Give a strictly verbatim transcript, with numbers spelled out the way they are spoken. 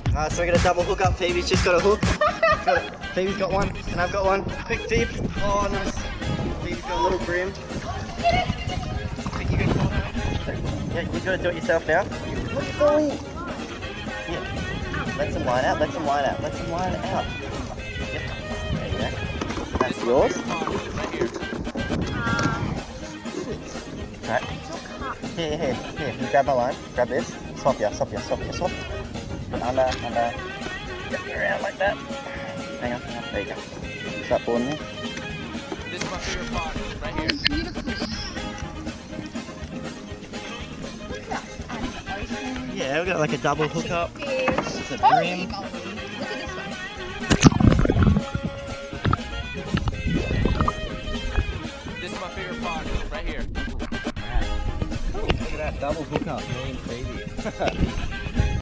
Uh, so we're gonna double hook up. Phoebe's just got a hook. got a, Phoebe's got one, and I've got one. Quick dip. Oh, nice. Phoebe's got a little brim. Think you can pull that? Yeah, you've got to do it yourself now. Look at the Yeah. Let some line out. Let some line out. Let some line out. Yep. There you go. That's yours. Alright. Here, here, here. You grab my line. Grab this. Swap ya, swap ya, swap ya, swap. Under, under. Get around like that. Hang on, hang on. There you go. Start pulling me. This is my favorite part, right here. Yeah, we've got like a double hookup. It's a brim. Look at this one. This is my favorite part, right here. Look at that double hookup, me and Phoebe.